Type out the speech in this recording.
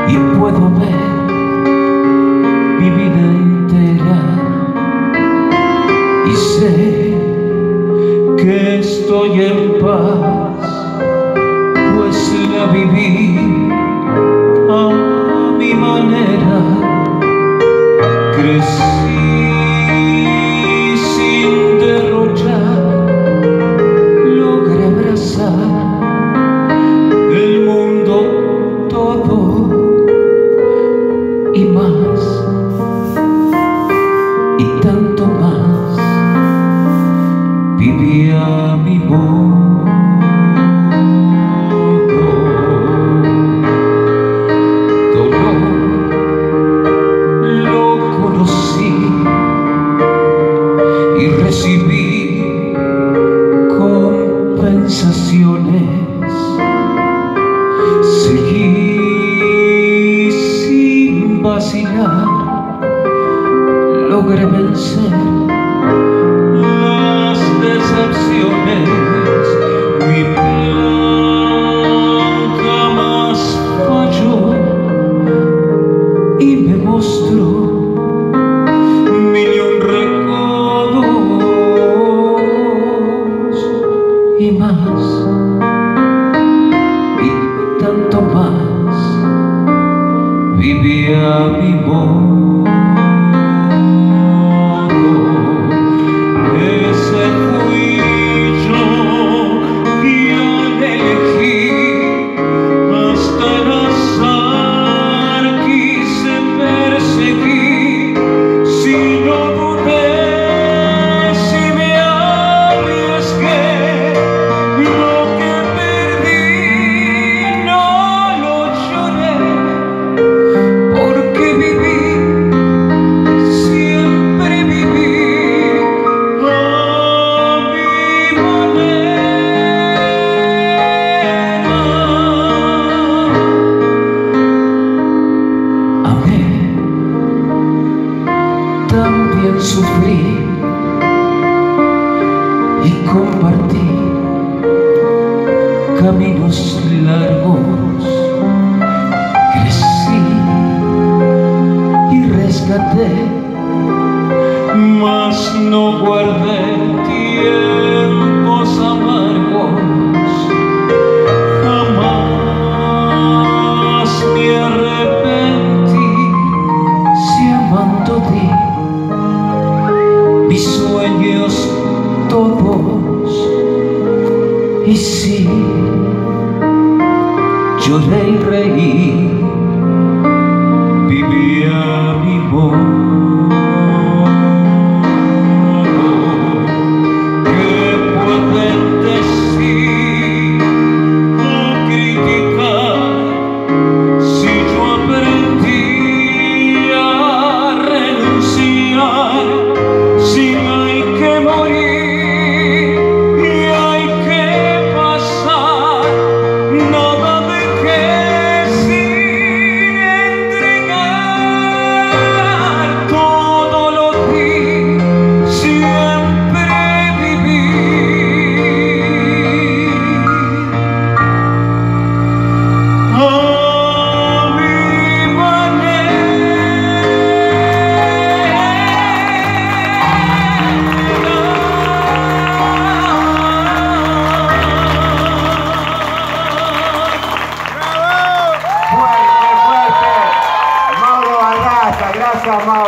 y puedo ver mi vida entera y sé que estoy en paz, pues la viví a mi manera. Crecí sin derrochar, logré abrazar el mundo todo y más, y tanto más. Vivía mi modo, dolor lo conocí y recibí compensaciones. Seguí sin vacilar, logré vencer las decepciones. Mi plan jamás falló y me mostró mil y un recodos y más, y tanto más. Vivía mi modo. También sufrí y compartí caminos largos. Crecí y rescaté, mas no guardé tiempos amargos. Jamás me arrepentí si amando di mis sueños todos, y sí, lloré y reí, vivía mi modo. ¿Qué pueden decir o criticar si yo aprendí a renunciar? Si hay que morir y hay que pasar, nada dejé sin entregar. Todo lo di, siempre viví a mi Fuerte, Mauro Barraza, gracias Mauro.